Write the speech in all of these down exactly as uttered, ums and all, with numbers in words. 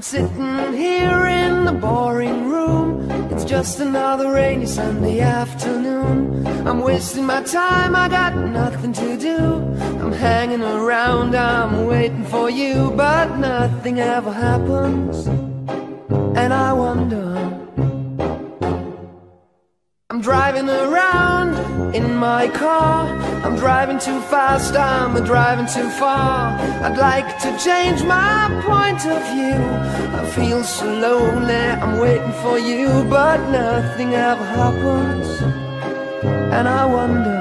I'm sitting here in the boring room. It's just another rainy Sunday afternoon. I'm wasting my time, I got nothing to do. I'm hanging around, I'm waiting for you, but nothing ever happens. And I wonder, I'm driving around in my car. I'm driving too fast, I'm driving too far. I'd like to change my point of view. I feel so lonely, I'm waiting for you, but nothing ever happens. And I wonder,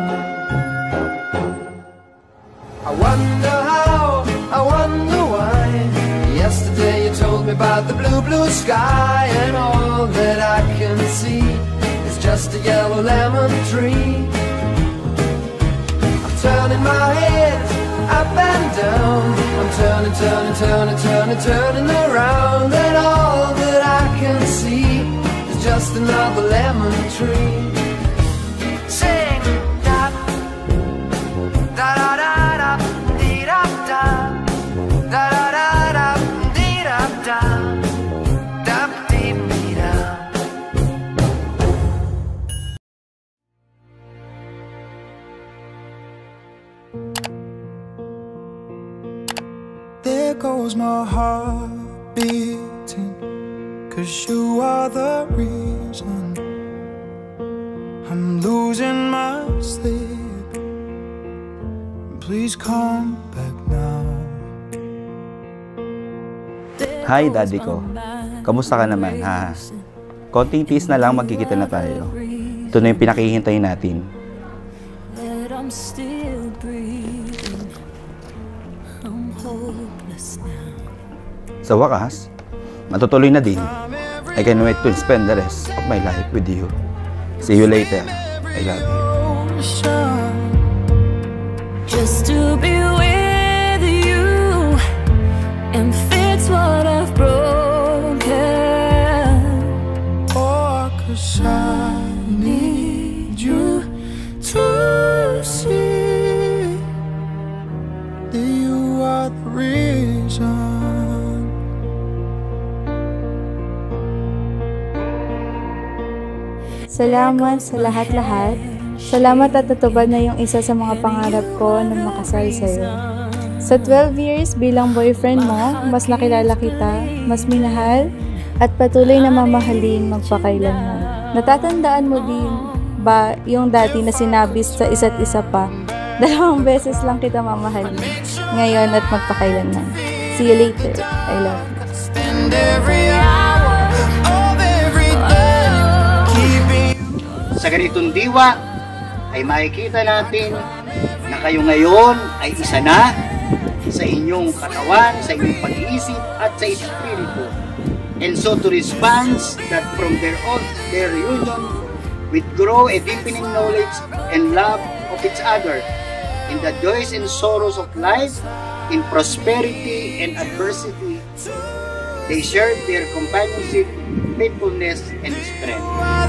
I wonder how, I wonder why. Yesterday you told me about the blue, blue sky, and all that I can see is just a yellow lemon tree. I'm turning my head up and down. I'm turning, turning, turning, turning, turning around, and all that I can see is just another lemon tree. Sing da da da da da dee da da da da da da dee da da da dee dee da. There goes my heart beating, 'cause you are the reason I'm losing my sleep. Please come back now. Hi, Daddy ko. Kamusta ka naman, ha? Konting tiis na lang, magkikita na tayo. Ito na yung pinakihintay natin. Sa wakas, matutuloy na din. I can't wait to spend the rest of my life with you. See you later. I love you. Just to be with you and fix what I've broken. Oh, 'cause I need you to see that you are the reason. Salamat sa lahat-lahat. Salamat at natupad na yung isa sa mga pangarap ko nang makasal sa'yo. Sa twelve years bilang boyfriend mo, mas nakilala kita, mas minahal, at patuloy na mamahalin magpakailanman. Natatandaan mo din ba yung dati na sinabi sa isa't isa pa, dalawang beses lang kita mamahalin, ngayon at magpakailanman. See you later. I love you. Sa ganitong diwa ay makikita natin na kayo ngayon ay isa na sa inyong katawan, sa inyong pag-iisip at sa espiritu. And so to respond that from their own, their reunion will grow a deepening knowledge and love of each other in the joys and sorrows of life, in prosperity and adversity. They share their companionship, faithfulness, and strength.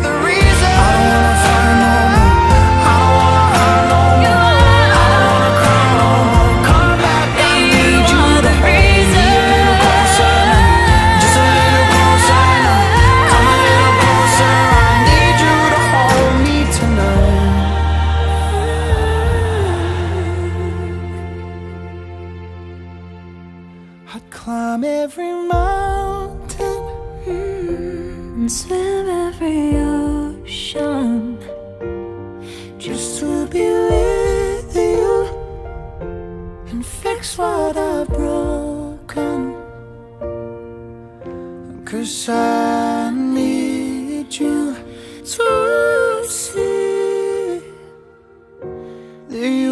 I'd climb every mountain and swim every ocean just to be with you and fix what I've broken. 'Cause I need you to see that you